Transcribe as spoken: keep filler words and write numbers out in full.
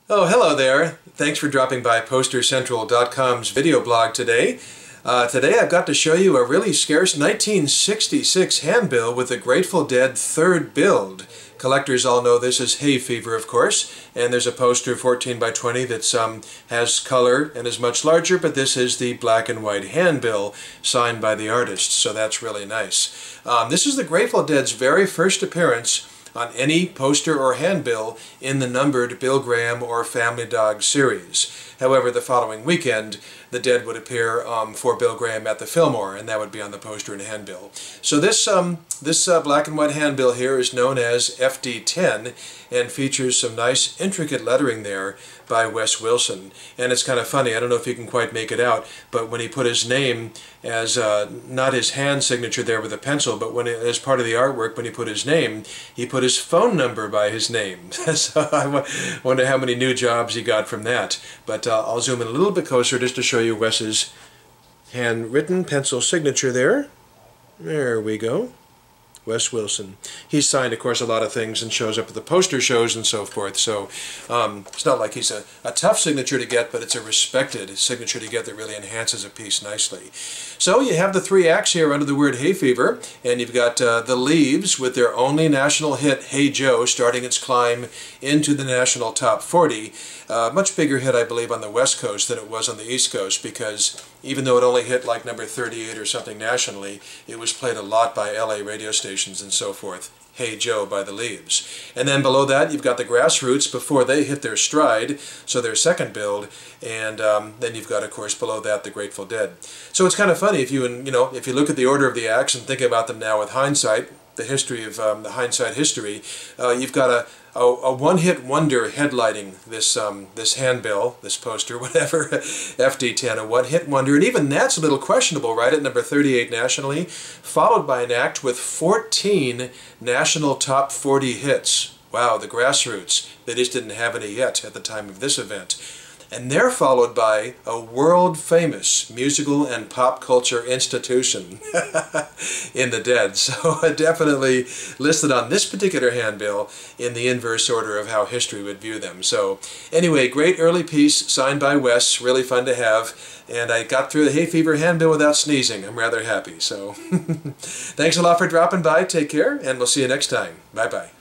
Oh, hello there. Thanks for dropping by Poster Central dot com's video blog today. Uh, today I've got to show you a really scarce nineteen sixty-six handbill with the Grateful Dead third build. Collectors all know this is Hay Fever, of course, and there's a poster fourteen by twenty that um, has color and is much larger, but this is the black and white handbill signed by the artist, so that's really nice. Um, this is the Grateful Dead's very first appearance on any poster or handbill in the numbered Bill Graham or Family Dog series. However, the following weekend, the Dead would appear um, for Bill Graham at the Fillmore, and that would be on the poster and handbill. So this um, this uh, black and white handbill here is known as F D ten and features some nice intricate lettering there by Wes Wilson. And it's kind of funny, I don't know if you can quite make it out, but when he put his name as, uh, not his hand signature there with a pencil, but when it, as part of the artwork, when he put his name, he put his phone number by his name. So I wonder how many new jobs he got from that. But uh, I'll zoom in a little bit closer just to show you Wes's handwritten pencil signature there. There we go. Wes Wilson. He's signed, of course, a lot of things and shows up at the poster shows and so forth, so um, it's not like he's a, a tough signature to get, but it's a respected signature to get that really enhances a piece nicely. So you have the three acts here under the word Hay Fever, and you've got uh, the Leaves with their only national hit, Hey Joe, starting its climb into the national top forty. Uh, much bigger hit, I believe, on the West Coast than it was on the East Coast, because even though it only hit like number thirty-eight or something nationally, it was played a lot by L A radio stations and so forth. Hey Joe by the Leaves. And then below that you've got the Grassroots before they hit their stride, so their second build, and um, then you've got, of course, below that the Grateful Dead. So it's kind of funny if you, you know, if you look at the order of the acts and think about them now with hindsight, the history of um, the hindsight history, uh, you've got a A, a one-hit wonder headlighting this um, this handbill, this poster, whatever, F D ten, a one-hit wonder, and even that's a little questionable, right, at number thirty-eight nationally, followed by an act with fourteen national top forty hits. Wow, the Grassroots, they just didn't have any yet at the time of this event. And they're followed by a world-famous musical and pop culture institution in the Dead. So definitely listed on this particular handbill in the inverse order of how history would view them. So anyway, great early piece signed by Wes, really fun to have. And I got through the Hay Fever handbill without sneezing. I'm rather happy. So thanks a lot for dropping by. Take care, and we'll see you next time. Bye-bye.